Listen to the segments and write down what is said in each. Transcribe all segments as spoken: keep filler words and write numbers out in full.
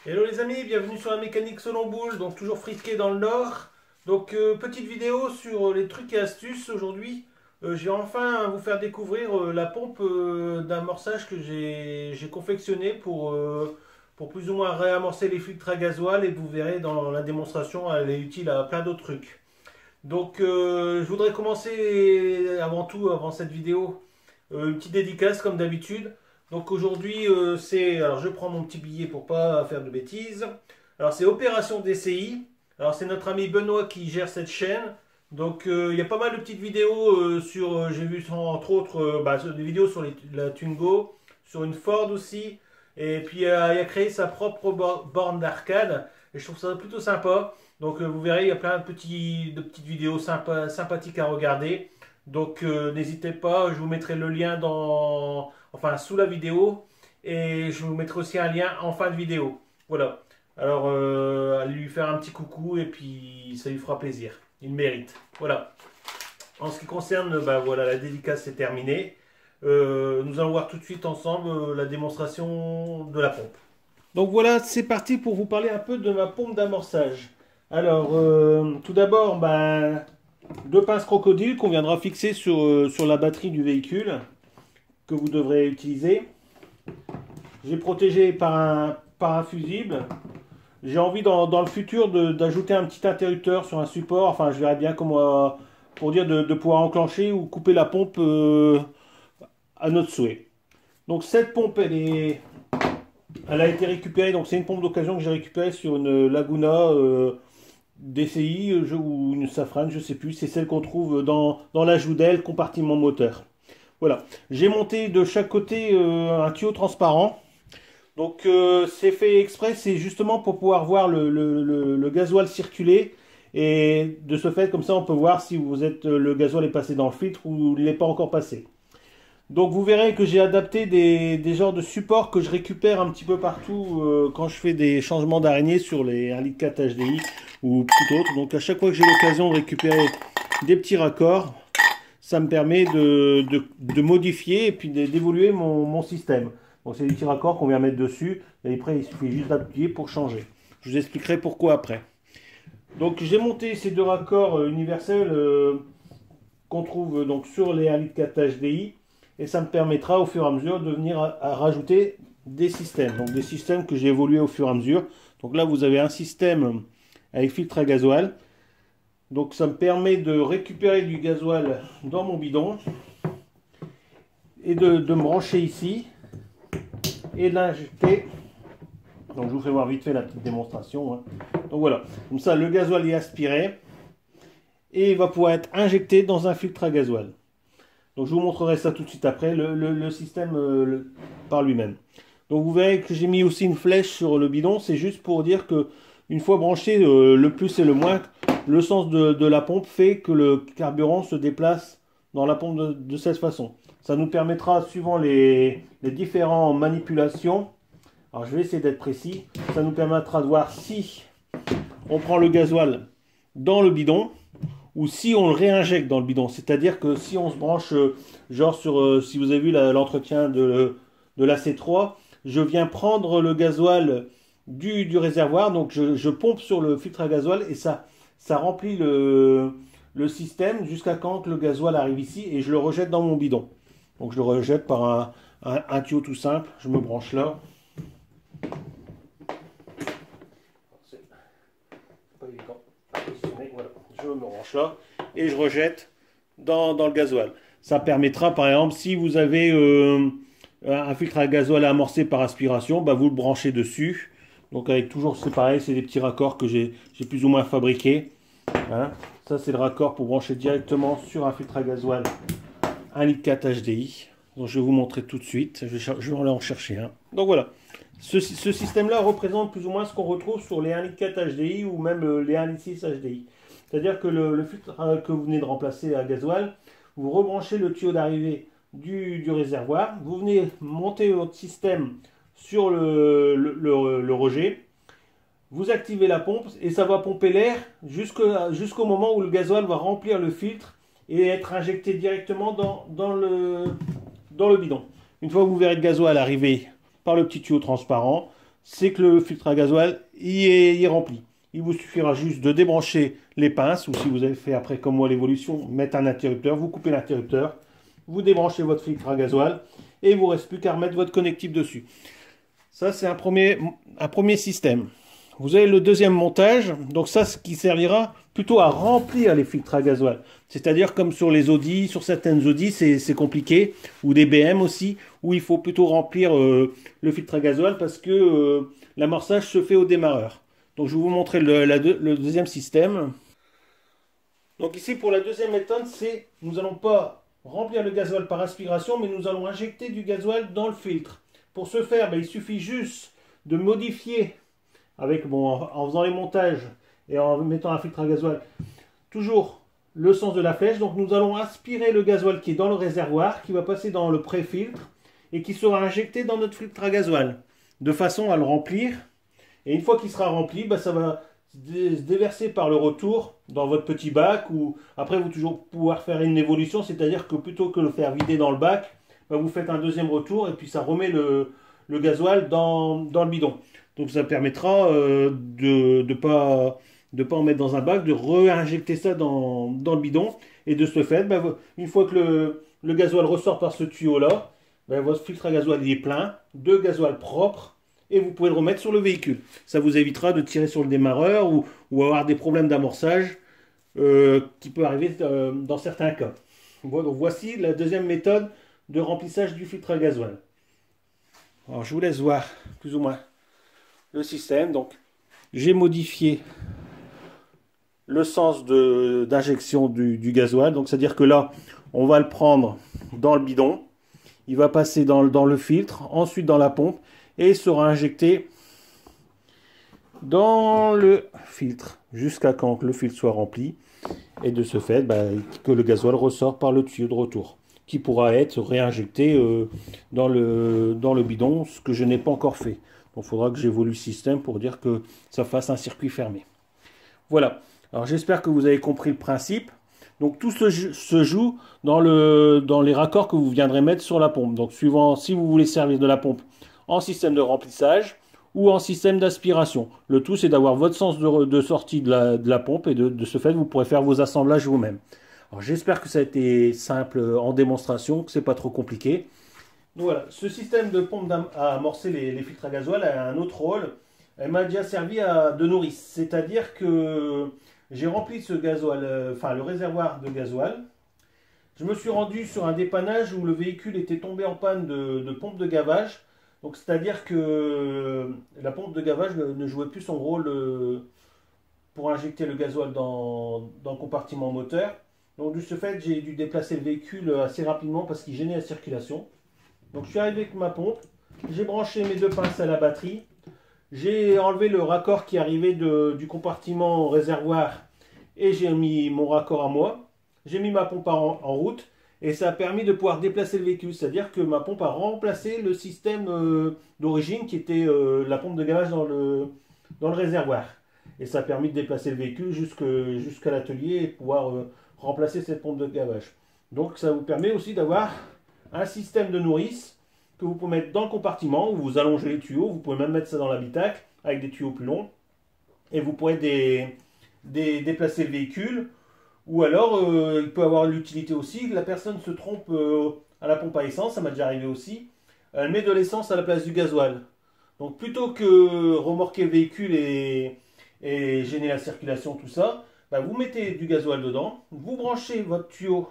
Hello les amis, bienvenue sur la mécanique selon boule, donc toujours frisqué dans le nord. Donc euh, petite vidéo sur les trucs et astuces aujourd'hui. Euh, je vais enfin vous faire découvrir euh, la pompe euh, d'amorçage que j'ai j'ai confectionné pour, euh, pour plus ou moins réamorcer les filtres à gasoil, et vous verrez dans la démonstration, elle est utile à plein d'autres trucs. Donc euh, je voudrais commencer avant tout, avant cette vidéo, euh, une petite dédicace comme d'habitude. Donc aujourd'hui, euh, c'est. Alors je prends mon petit billet pour pas faire de bêtises. Alors c'est Opération D C I. Alors c'est notre ami Benoît qui gère cette chaîne. Donc euh, il y a pas mal de petites vidéos euh, sur. euh, J'ai vu entre autres euh, bah, des vidéos sur les- la Twingo, sur une Ford aussi. Et puis euh, il a créé sa propre bor- borne d'arcade. Et je trouve ça plutôt sympa. Donc euh, vous verrez, il y a plein de, petits, de petites vidéos sympa, sympathiques à regarder. Donc euh, n'hésitez pas, je vous mettrai le lien dans, enfin sous la vidéo, et je vous mettrai aussi un lien en fin de vidéo. Voilà. Alors euh, allez lui faire un petit coucou et puis ça lui fera plaisir. Il mérite. Voilà. En ce qui concerne, bah, voilà, la dédicace c'est terminé. Euh, nous allons voir tout de suite ensemble euh, la démonstration de la pompe. Donc voilà, c'est parti pour vous parler un peu de ma pompe d'amorçage. Alors, euh, tout d'abord, bah, deux pinces crocodile qu'on viendra fixer sur, euh, sur la batterie du véhicule que vous devrez utiliser. J'ai protégé par un, par un fusible. J'ai envie dans, dans le futur de- d'ajouter un petit interrupteur sur un support. Enfin, je verrai bien comment, euh, pour dire de, de pouvoir enclencher ou couper la pompe euh, à notre souhait. Donc cette pompe, elle est, elle a été récupérée. Donc c'est une pompe d'occasion que j'ai récupérée sur une Laguna euh, D C I euh, je- ou une Safran, je sais plus. C'est celle qu'on trouve dans, dans l'ajout d'aile, compartiment moteur. Voilà. J'ai monté de chaque côté euh, un tuyau transparent. Donc euh, c'est fait exprès, c'est justement pour pouvoir voir le, le, le, le gasoil circuler. Et de ce fait, comme ça, on peut voir si vous êtes, le gasoil est passé dans le filtre ou il n'est pas encore passé. Donc vous verrez que j'ai adapté des, des genres de supports que je récupère un petit peu partout euh, quand je fais des changements d'araignée sur les un litre quatre H D I ou tout autre. Donc à chaque fois que j'ai l'occasion de récupérer des petits raccords, ça me permet de, de, de modifier et puis d'évoluer mon, mon système. Donc c'est des petits raccords qu'on vient mettre dessus et après il suffit juste d'appuyer pour changer. Je vous expliquerai pourquoi après. Donc j'ai monté ces deux raccords euh, universels euh, qu'on trouve euh, donc sur les un litre quatre H D I, et ça me permettra au fur et à mesure de venir à, à rajouter des systèmes. Donc des systèmes que j'ai évolué au fur et à mesure. Donc là vous avez un système avec filtre à gasoil. Donc ça me permet de récupérer du gasoil dans mon bidon et de, de me brancher ici et de l'injecter. Donc je vous fais voir vite fait la petite démonstration. Hein. Donc voilà, comme ça le gasoil est aspiré et il va pouvoir être injecté dans un filtre à gasoil. Donc je vous montrerai ça tout de suite après, le, le, le système euh, le, par lui-même. Donc vous verrez que j'ai mis aussi une flèche sur le bidon, c'est juste pour dire que une fois branché, euh, le plus et le moins, le sens de, de la pompe fait que le carburant se déplace dans la pompe de, de cette façon. Ça nous permettra, suivant les, les différentes manipulations, alors je vais essayer d'être précis, ça nous permettra de voir si on prend le gasoil dans le bidon, ou si on le réinjecte dans le bidon. C'est-à-dire que si on se branche, euh, genre sur, euh, si vous avez vu l'entretien de, de la C trois, je viens prendre le gasoil du, du réservoir, donc je, je pompe sur le filtre à gasoil et ça, ça remplit le, le système jusqu'à quand le gasoil arrive ici et je le rejette dans mon bidon. Donc je le rejette par un, un, un tuyau tout simple, je me branche là. C'est pas évident à positionner, voilà. Je me branche là et je rejette dans, dans le gasoil. Ça permettra, par exemple, si vous avez euh, un filtre à gasoil à amorcer par aspiration, bah vous le branchez dessus. Donc avec toujours, c'est pareil, c'est des petits raccords que j'ai plus ou moins fabriqués. Hein. Ça, c'est le raccord pour brancher directement sur un filtre à gasoil un litre quatre H D I. Donc je vais vous montrer tout de suite. Je vais, je vais aller en chercher un. Donc voilà. Ce, ce système-là représente plus ou moins ce qu'on retrouve sur les un litre quatre H D I ou même les un litre six H D I. C'est-à-dire que le, le filtre que vous venez de remplacer à gasoil, vous rebranchez le tuyau d'arrivée du, du réservoir, vous venez monter votre système sur le, le, le, le rejet, vous activez la pompe et ça va pomper l'air jusqu'au jusqu'au moment où le gasoil va remplir le filtre et être injecté directement dans, dans, le, dans le bidon. Une fois que vous verrez le gasoil arriver par le petit tuyau transparent, c'est que le filtre à gasoil y est, y est rempli. Il vous suffira juste de débrancher les pinces, ou si vous avez fait après comme moi l'évolution, mettre un interrupteur, vous coupez l'interrupteur, vous débranchez votre filtre à gasoil, et il ne vous reste plus qu'à remettre votre connectique dessus. Ça, c'est un premier, un premier système. Vous avez le deuxième montage, donc ça, ce qui servira plutôt à remplir les filtres à gasoil. C'est-à-dire comme sur les Audi, sur certaines Audi, c'est compliqué, ou des B M aussi, où il faut plutôt remplir euh, le filtre à gasoil parce que euh, l'amorçage se fait au démarreur. Donc je vais vous montrer le, la, le deuxième système. Donc ici, pour la deuxième méthode, c'est nous n'allons pas remplir le gasoil par aspiration, mais nous allons injecter du gasoil dans le filtre. Pour ce faire, ben, il suffit juste de modifier avec bon, en faisant les montages et en mettant un filtre à gasoil, toujours le sens de la flèche. Donc nous allons aspirer le gasoil qui est dans le réservoir, qui va passer dans le pré-filtre et qui sera injecté dans notre filtre à gasoil, de façon à le remplir. Et une fois qu'il sera rempli, bah, ça va se déverser par le retour dans votre petit bac, ou après vous toujours pouvoir faire une évolution, c'est-à-dire que plutôt que le faire vider dans le bac, bah, vous faites un deuxième retour et puis ça remet le, le gasoil dans, dans le bidon. Donc ça permettra euh, de ne pas, de pas en mettre dans un bac, de réinjecter ça dans, dans le bidon. Et de ce fait, ben, une fois que le, le gasoil ressort par ce tuyau-là, ben, votre filtre à gasoil il est plein, de gasoil propre, et vous pouvez le remettre sur le véhicule. Ça vous évitera de tirer sur le démarreur ou, ou avoir des problèmes d'amorçage euh, qui peut arriver euh, dans certains cas. Bon, donc voici la deuxième méthode de remplissage du filtre à gasoil. Alors je vous laisse voir plus ou moins le système. Donc j'ai modifié le sens d'injection du, du gasoil, donc c'est à dire que là on va le prendre dans le bidon, il va passer dans, dans le filtre, ensuite dans la pompe et sera injecté dans le filtre jusqu'à quand le filtre soit rempli, et de ce fait bah, que le gasoil ressort par le tuyau de retour qui pourra être réinjecté euh, dans, le, dans le bidon, ce que je n'ai pas encore fait. Donc il faudra que j'évolue le système pour dire que ça fasse un circuit fermé. Voilà. Alors j'espère que vous avez compris le principe. Donc tout se, se joue dans, le, dans les raccords que vous viendrez mettre sur la pompe. Donc suivant si vous voulez servir de la pompe en système de remplissage ou en système d'aspiration. Le tout c'est d'avoir votre sens de, de sortie de la, de la pompe, et de, de ce fait vous pourrez faire vos assemblages vous-même. Alors j'espère que ça a été simple en démonstration, que c'est pas trop compliqué. Donc voilà, ce système de pompe à amorcer les, les filtres à gasoil a un autre rôle. Elle m'a déjà servi à, de nourrice, c'est-à-dire que j'ai rempli ce gasoil, enfin le réservoir de gasoil. Je me suis rendu sur un dépannage où le véhicule était tombé en panne de, de pompe de gavage. Donc c'est-à-dire que la pompe de gavage ne, ne jouait plus son rôle pour injecter le gasoil dans, dans le compartiment moteur. Donc de ce fait, j'ai dû déplacer le véhicule assez rapidement parce qu'il gênait la circulation. Donc je suis arrivé avec ma pompe, j'ai branché mes deux pinces à la batterie, j'ai enlevé le raccord qui arrivait de, du compartiment au réservoir et j'ai mis mon raccord à moi. J'ai mis ma pompe en, en route et ça a permis de pouvoir déplacer le véhicule. C'est-à-dire que ma pompe a remplacé le système euh, d'origine qui était euh, la pompe de gavage dans le, dans le réservoir. Et ça a permis de déplacer le véhicule jusqu'à jusqu'à l'atelier et pouvoir euh, remplacer cette pompe de gavage. Donc ça vous permet aussi d'avoir un système de nourrice que vous pouvez mettre dans le compartiment où vous allongez les tuyaux. Vous pouvez même mettre ça dans l'habitacle avec des tuyaux plus longs. Et vous pourrez des, des, déplacer le véhicule. Ou alors, euh, il peut avoir l'utilité aussi. La personne se trompe euh, à la pompe à essence, ça m'a déjà arrivé aussi. Elle met de l'essence à la place du gasoil. Donc plutôt que remorquer le véhicule et, et gêner la circulation, tout ça, bah, vous mettez du gasoil dedans. Vous branchez votre tuyau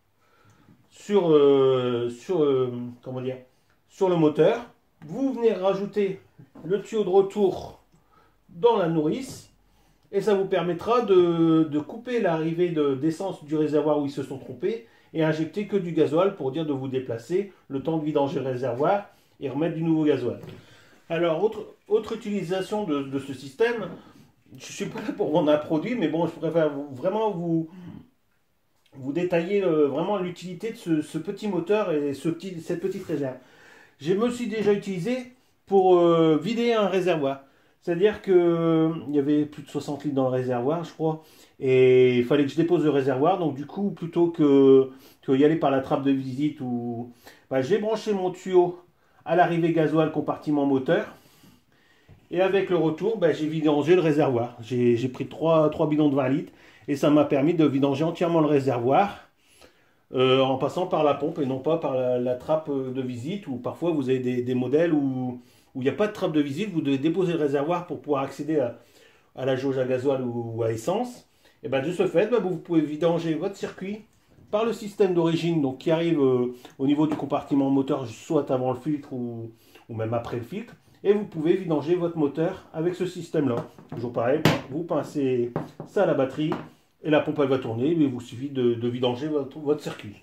sur, euh, sur, euh, comment dire, sur le moteur. Vous venez rajouter le tuyau de retour dans la nourrice. Et ça vous permettra de, de couper l'arrivée d'essence du réservoir où ils se sont trompés et injecter que du gasoil pour dire de vous déplacer le temps de vidanger le réservoir et remettre du nouveau gasoil. Alors, autre, autre utilisation de, de ce système, je ne suis pas là pour vendre un produit, mais bon, je préfère vraiment vous, vous détailler euh, vraiment l'utilité de ce, ce petit moteur et ce petit, cette petite réserve. Je me suis déjà utilisé pour euh, vider un réservoir. C'est-à-dire qu'il y avait plus de soixante litres dans le réservoir, je crois, et il fallait que je dépose le réservoir. Donc du coup, plutôt que, que y aller par la trappe de visite, ou bah, j'ai branché mon tuyau à l'arrivée gasoil compartiment moteur, Et avec le retour, ben, j'ai vidangé le réservoir. J'ai pris trois bidons de vingt litres et ça m'a permis de vidanger entièrement le réservoir euh, en passant par la pompe et non pas par la, la trappe de visite, ou parfois vous avez des, des modèles où où il n'y a pas de trappe de visite, vous devez déposer le réservoir pour pouvoir accéder à, à la jauge à gasoil ou, ou à essence. Et ben de ce fait, ben, vous pouvez vidanger votre circuit par le système d'origine, donc qui arrive euh, au niveau du compartiment moteur, soit avant le filtre ou, ou même après le filtre. Et vous pouvez vidanger votre moteur avec ce système-là. Toujours pareil, vous pincez ça à la batterie et la pompe elle va tourner. Il vous suffit de, de vidanger votre, votre circuit.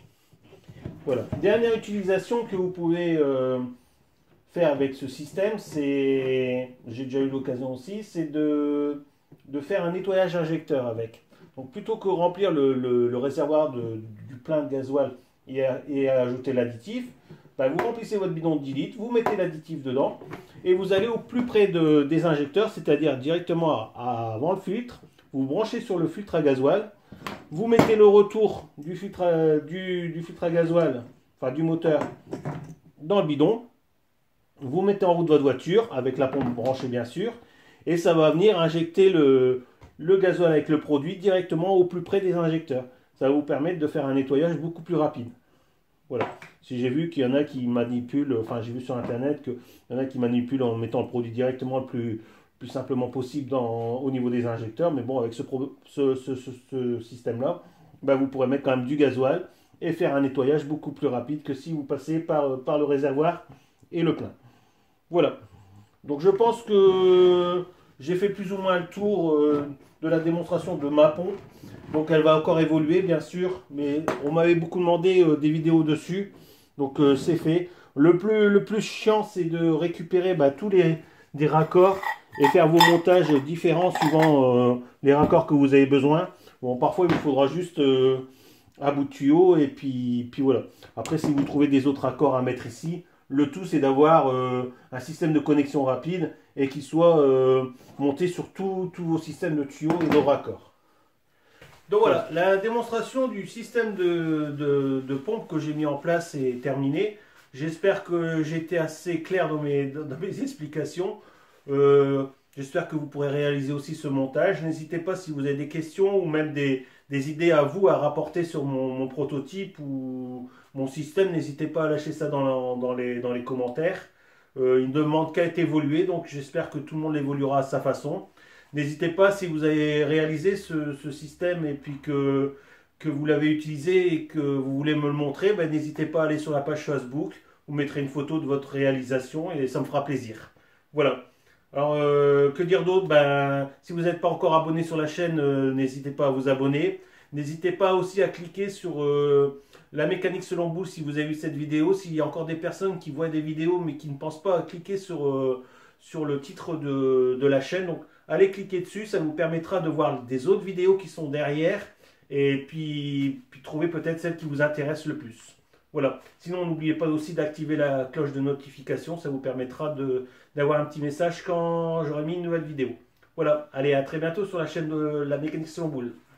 Voilà. Dernière utilisation que vous pouvez euh, faire avec ce système, c'est, j'ai déjà eu l'occasion aussi, c'est de, de faire un nettoyage injecteur avec. Donc plutôt que remplir le, le, le réservoir de, du plein de gasoil et, à, et à ajouter l'additif, ben vous remplissez votre bidon de dix litres, vous mettez l'additif dedans et vous allez au plus près de, des injecteurs, c'est-à-dire directement à, avant le filtre. Vous branchez sur le filtre à gasoil, vous mettez le retour du filtre à, du, du filtre à gasoil, enfin du moteur, dans le bidon. Vous mettez en route votre voiture avec la pompe branchée bien sûr, et ça va venir injecter le, le gasoil avec le produit directement au plus près des injecteurs. Ça va vous permettre de faire un nettoyage beaucoup plus rapide. Voilà. Si j'ai vu qu'il y en a qui manipulent, enfin j'ai vu sur internet qu'il y en a qui manipulent en mettant le produit directement le plus, plus simplement possible dans, au niveau des injecteurs, mais bon, avec ce, ce, ce, ce, ce système-là, ben, vous pourrez mettre quand même du gasoil et faire un nettoyage beaucoup plus rapide que si vous passez par, par le réservoir et le plein. Voilà. Donc je pense que j'ai fait plus ou moins le tour euh, de la démonstration de ma pompe. Donc elle va encore évoluer bien sûr, mais on m'avait beaucoup demandé euh, des vidéos dessus. Donc euh, c'est fait. Le plus, le plus chiant, c'est de récupérer bah, tous les des raccords et faire vos montages différents suivant euh, les raccords que vous avez besoin. Bon, parfois il vous faudra juste euh, un bout de tuyau et puis, puis voilà. Après, si vous trouvez des autres raccords à mettre ici, le tout c'est d'avoir euh, un système de connexion rapide et qui soit euh, monté sur tous vos systèmes de tuyaux et de raccords. Donc voilà, la démonstration du système de, de, de pompe que j'ai mis en place est terminée. J'espère que j'étais assez clair dans mes, dans mes explications. Euh, J'espère que vous pourrez réaliser aussi ce montage. N'hésitez pas si vous avez des questions ou même des, des idées à vous à rapporter sur mon, mon prototype ou mon système. N'hésitez pas à lâcher ça dans, dans, les, dans les commentaires. Euh, il ne demande qu'à être évolué, donc j'espère que tout le monde l'évoluera à sa façon. N'hésitez pas si vous avez réalisé ce, ce système et puis que, que vous l'avez utilisé et que vous voulez me le montrer, ben, n'hésitez pas à aller sur la page Facebook. Vous mettrez une photo de votre réalisation et ça me fera plaisir. Voilà. Alors, euh, que dire d'autre? Ben, si vous n'êtes pas encore abonné sur la chaîne, euh, n'hésitez pas à vous abonner. N'hésitez pas aussi à cliquer sur euh, la mécanique selon Boule si vous avez vu cette vidéo. S'il y a encore des personnes qui voient des vidéos mais qui ne pensent pas à cliquer sur, euh, sur le titre de, de la chaîne, donc allez cliquer dessus, ça vous permettra de voir des autres vidéos qui sont derrière et puis, puis trouver peut-être celle qui vous intéresse le plus. Voilà. Sinon, n'oubliez pas aussi d'activer la cloche de notification. Ça vous permettra d'avoir un petit message quand j'aurai mis une nouvelle vidéo. Voilà. Allez, à très bientôt sur la chaîne de la mécanique selon Boule.